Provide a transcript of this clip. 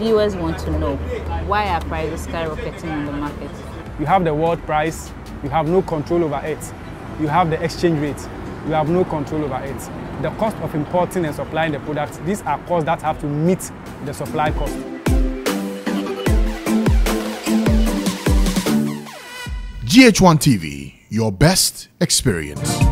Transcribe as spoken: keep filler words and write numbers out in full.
viewers want to know, why are prices skyrocketing on the market? You have the world price, you have no control over it. You have the exchange rate, you have no control over it. The cost of importing and supplying the products, these are costs that have to meet the supply cost. G H one T V, your best experience.